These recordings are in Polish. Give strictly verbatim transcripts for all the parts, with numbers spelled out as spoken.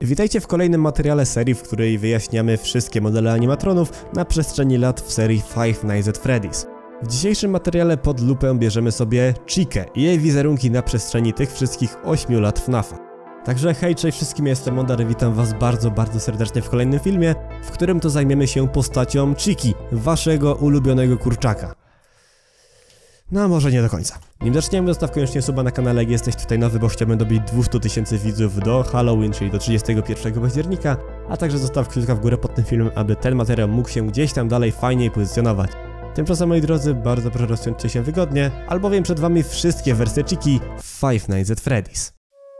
Witajcie w kolejnym materiale serii, w której wyjaśniamy wszystkie modele animatronów na przestrzeni lat w serii Five Nights at Freddy's. W dzisiejszym materiale pod lupę bierzemy sobie Chikę i jej wizerunki na przestrzeni tych wszystkich ośmiu lat F NAFa. Także hej, cześć wszystkim, jestem Mondary, witam was bardzo, bardzo serdecznie w kolejnym filmie, w którym to zajmiemy się postacią Chiki, waszego ulubionego kurczaka. No, może nie do końca. Nim zaczniemy, zostaw koniecznie suba na kanale, jak jesteś tutaj nowy, bo chciałbym dobić dwieście tysięcy widzów do Halloween, czyli do trzydziestego pierwszego października, a także zostaw kciuka w górę pod tym filmem, aby ten materiał mógł się gdzieś tam dalej fajniej pozycjonować. Tymczasem, moi drodzy, bardzo proszę rozsiądźcie się wygodnie, albowiem przed wami wszystkie wersje Chiki w Five Nights at Freddy's.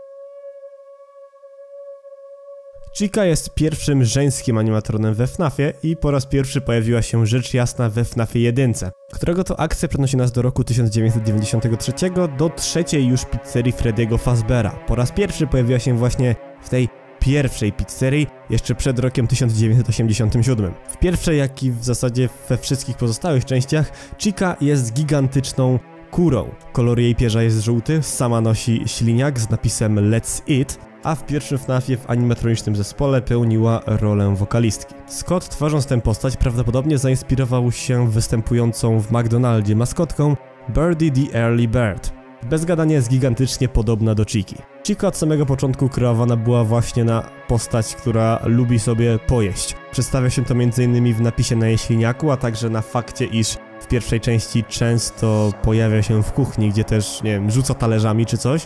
Chica jest pierwszym żeńskim animatronem we F NAFie i po raz pierwszy pojawiła się rzecz jasna we F NAFie jeden, którego to akcja przenosi nas do roku tysiąc dziewięćset dziewięćdziesiątego trzeciego, do trzeciej już pizzerii Freddy'ego Fazbeara. Po raz pierwszy pojawiła się właśnie w tej pierwszej pizzerii, jeszcze przed rokiem tysiąc dziewięćset osiemdziesiątym siódmym. W pierwszej, jak i w zasadzie we wszystkich pozostałych częściach, Chica jest gigantyczną kurą. Kolor jej pierza jest żółty, sama nosi śliniak z napisem Let's Eat, a w pierwszym F NAFie w animatronicznym zespole pełniła rolę wokalistki. Scott, tworząc tę postać, prawdopodobnie zainspirował się występującą w McDonaldzie maskotką Birdie the Early Bird. Bez gadania jest gigantycznie podobna do Chiki. Chica od samego początku kreowana była właśnie na postać, która lubi sobie pojeść. Przedstawia się to między innymi w napisie na jej śliniaku, a także na fakcie, iż w pierwszej części często pojawia się w kuchni, gdzie też, nie wiem, rzuca talerzami czy coś.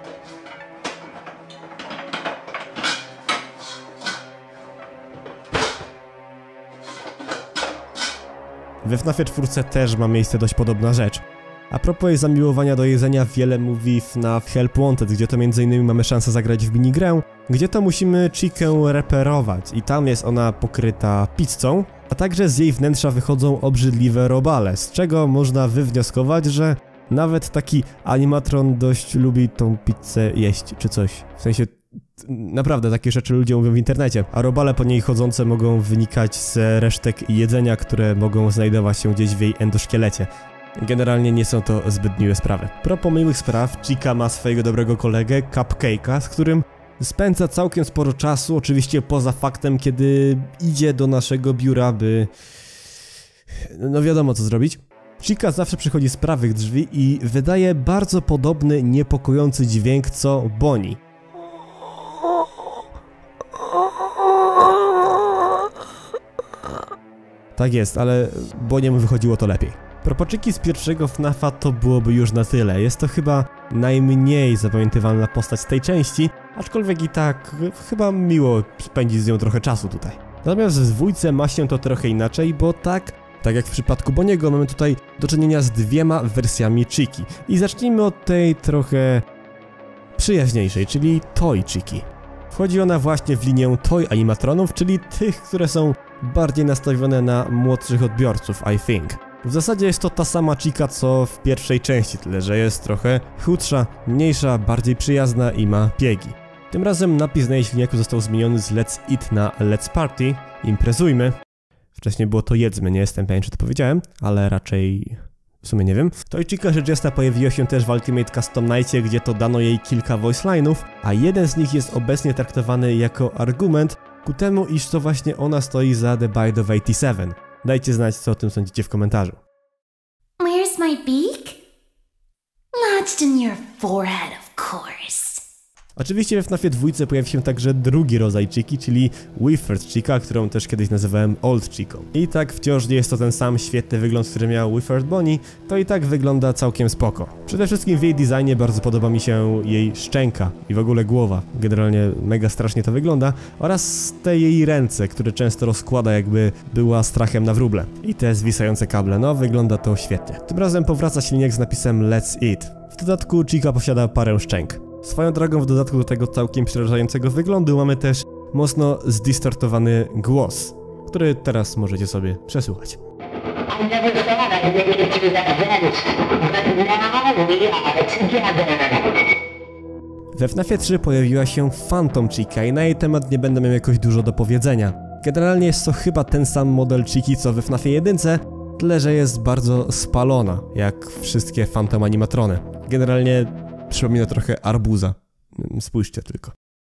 We F NAFie czwórce też ma miejsce dość podobna rzecz. A propos jej zamiłowania do jedzenia, wiele mówi F NAF Help Wanted, gdzie to między innymi mamy szansę zagrać w minigrę, gdzie to musimy Chikę reperować i tam jest ona pokryta pizzą, a także z jej wnętrza wychodzą obrzydliwe robale, z czego można wywnioskować, że nawet taki animatron dość lubi tą pizzę jeść czy coś. W sensie, naprawdę takie rzeczy ludzie mówią w internecie, a robale po niej chodzące mogą wynikać z resztek jedzenia, które mogą znajdować się gdzieś w jej endoszkielecie. Generalnie nie są to zbyt miłe sprawy. Propos miłych spraw, Chica ma swojego dobrego kolegę, Cupcake'a, z którym spędza całkiem sporo czasu, oczywiście poza faktem, kiedy idzie do naszego biura, by... no wiadomo co zrobić. Chica zawsze przychodzi z prawych drzwi i wydaje bardzo podobny, niepokojący dźwięk co Bonnie. Tak jest, ale Bonniemu wychodziło to lepiej. Propos Chiki z pierwszego F NAFa to byłoby już na tyle. Jest to chyba najmniej zapamiętywalna postać z tej części, aczkolwiek i tak chyba miło spędzić z nią trochę czasu tutaj. Natomiast w dwójce ma się to trochę inaczej, bo tak, tak jak w przypadku Bonniego, mamy tutaj do czynienia z dwiema wersjami Chiki. I zacznijmy od tej trochę przyjaźniejszej, czyli Toy Chiki. Wchodzi ona właśnie w linię Toy Animatronów, czyli tych, które są bardziej nastawione na młodszych odbiorców, I think. W zasadzie jest to ta sama Chica co w pierwszej części, tyle że jest trochę chudsza, mniejsza, bardziej przyjazna i ma biegi. Tym razem napis na jej silniku został zmieniony z Let's Eat na Let's Party, imprezujmy. Wcześniej było to jedzmy, nie jestem pewien czy to powiedziałem, ale raczej w sumie nie wiem. Toy Chica rzecz jasna pojawiła się też w Ultimate Custom Nightie, gdzie to dano jej kilka voice line'ów, a jeden z nich jest obecnie traktowany jako argument ku temu, iż to właśnie ona stoi za The Bite of osiemdziesiąt siedem. Dajcie znać, co o tym sądzicie w komentarzu. Where's my beak? Lodged in your forehead, of course. Oczywiście we F NAFie dwójce pojawi się także drugi rodzaj Chiki, czyli Wifford Chica, którą też kiedyś nazywałem Old Chiką. I tak wciąż nie jest to ten sam świetny wygląd, który miał Wifford Bonnie, to i tak wygląda całkiem spoko. Przede wszystkim w jej designie bardzo podoba mi się jej szczęka i w ogóle głowa. Generalnie mega strasznie to wygląda. Oraz te jej ręce, które często rozkłada, jakby była strachem na wróble. I te zwisające kable, no wygląda to świetnie. Tym razem powraca silnik z napisem Let's Eat. W dodatku Chica posiada parę szczęk. Swoją drogą w dodatku do tego całkiem przerażającego wyglądu mamy też mocno zdistortowany głos, który teraz możecie sobie przesłuchać. We F NAFie trzy pojawiła się Phantom Chica i na jej temat nie będę miał jakoś dużo do powiedzenia. Generalnie jest to chyba ten sam model Chiki co we F NAFie jeden, tyle że jest bardzo spalona, jak wszystkie Phantom animatrony. Generalnie przypomina trochę arbuza. Spójrzcie tylko.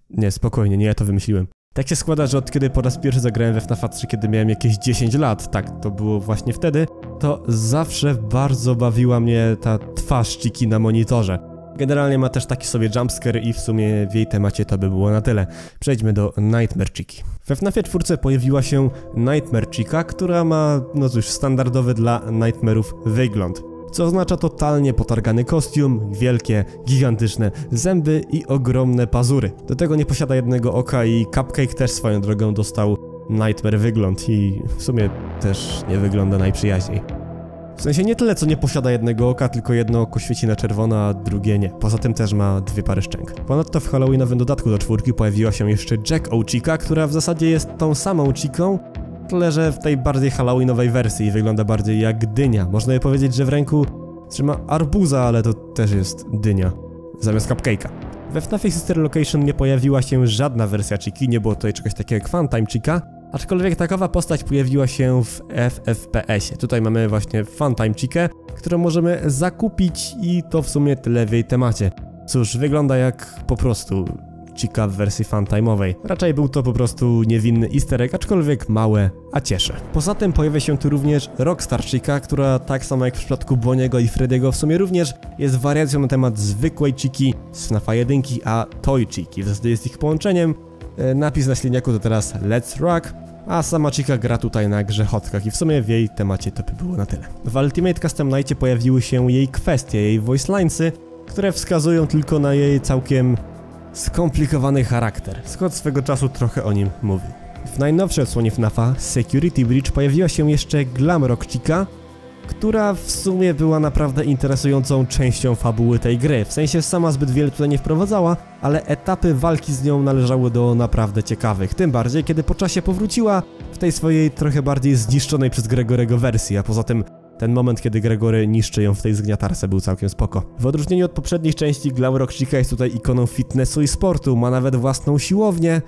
Nie, spokojnie, nie ja to wymyśliłem. Tak się składa, że od kiedy po raz pierwszy zagrałem we F NAF trzy, kiedy miałem jakieś dziesięć lat, tak, to było właśnie wtedy, to zawsze bardzo bawiła mnie ta twarz Chicky na monitorze. Generalnie ma też taki sobie jumpscare i w sumie w jej temacie to by było na tyle. Przejdźmy do Nightmare Chicky. We F NAFie cztery pojawiła się Nightmare Chica, która ma, no cóż, standardowy dla Nightmare'ów wygląd. Co oznacza totalnie potargany kostium, wielkie, gigantyczne zęby i ogromne pazury. Do tego nie posiada jednego oka i Cupcake też swoją drogą dostał Nightmare wygląd i w sumie też nie wygląda najprzyjaźniej. W sensie nie tyle co nie posiada jednego oka, tylko jedno oko świeci na czerwono, a drugie nie. Poza tym też ma dwie pary szczęk. Ponadto w halloweenowym dodatku do czwórki pojawiła się jeszcze Jack O Chica, która w zasadzie jest tą samą Chicką, tyle że w tej bardziej halloweenowej wersji wygląda bardziej jak dynia. Można by powiedzieć, że w ręku trzyma arbuza, ale to też jest dynia, zamiast cupcake'a. We F NAFie Sister Location nie pojawiła się żadna wersja Chicky, nie było tutaj czegoś takiego jak Funtime Chica, aczkolwiek takowa postać pojawiła się w F F P S ie. Tutaj mamy właśnie Funtime Chickę, którą możemy zakupić i to w sumie tyle w jej temacie. Cóż, wygląda jak po prostu Chica w wersji funtime'owej. Raczej był to po prostu niewinny easter egg, aczkolwiek małe, a cieszę. Poza tym pojawia się tu również Rockstar Chica, która tak samo jak w przypadku Bonniego i Freddy'ego w sumie również jest wariacją na temat zwykłej Chicky z F NAFa jeden, a Toy Chicky. W zasadzie jest ich połączeniem. E, napis na silniaku to teraz Let's Rock, a sama Chica gra tutaj na grzechotkach i w sumie w jej temacie to by było na tyle. W Ultimate Custom Nightie pojawiły się jej kwestie, jej voice linesy, które wskazują tylko na jej całkiem skomplikowany charakter. Scott swego czasu trochę o nim mówił. W najnowszej odsłonie F NAFa Security Breach pojawiła się jeszcze Glamrock Chica, która w sumie była naprawdę interesującą częścią fabuły tej gry. W sensie sama zbyt wiele tutaj nie wprowadzała, ale etapy walki z nią należały do naprawdę ciekawych. Tym bardziej, kiedy po czasie powróciła w tej swojej trochę bardziej zniszczonej przez Gregorego wersji, a poza tym ten moment, kiedy Gregory niszczy ją w tej zgniatarce, był całkiem spoko. W odróżnieniu od poprzednich części, Glamrock Chica jest tutaj ikoną fitnessu i sportu, ma nawet własną siłownię.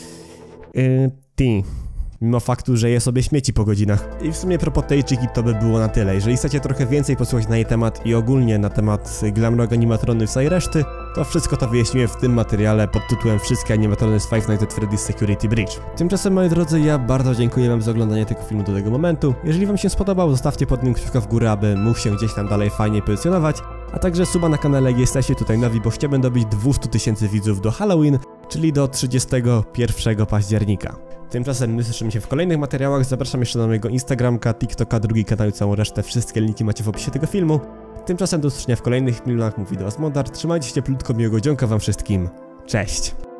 Yy, ty. Mimo faktu, że je sobie śmieci po godzinach. I w sumie propos tej Chiki to by było na tyle. Jeżeli chcecie trochę więcej posłuchać na jej temat i ogólnie na temat Glamrock animatrony i reszty, to wszystko to wyjaśniłem w tym materiale pod tytułem Wszystkie animatrony z Five Nights at Freddy's Security Breach. Tymczasem, moi drodzy, ja bardzo dziękuję wam za oglądanie tego filmu do tego momentu. Jeżeli wam się spodobał, zostawcie pod nim kciuka w górę, aby mógł się gdzieś tam dalej fajnie pozycjonować, a także suba na kanale, jak jesteście tutaj nowi, bo chciałbym dobić dwieście tysięcy widzów do Halloween, czyli do trzydziestego pierwszego października. Tymczasem my słyszymy się w kolejnych materiałach, zapraszam jeszcze na mojego Instagramka, TikToka, drugi kanał i całą resztę, wszystkie linki macie w opisie tego filmu. Tymczasem do usłyszenia w kolejnych filmach, mówi do was Modar, trzymajcie się cieplutko, miłego dzionka wam wszystkim, cześć!